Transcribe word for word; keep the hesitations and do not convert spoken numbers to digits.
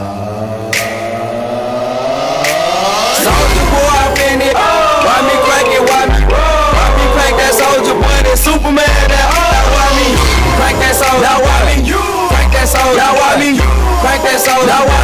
Soldier boy, I been it. Why me crank it? Why me? Why me crank that soldier boy? That Superman? That oh, why me crank that soldier? Now why me crank that soldier? Now why me crank that soldier? Now why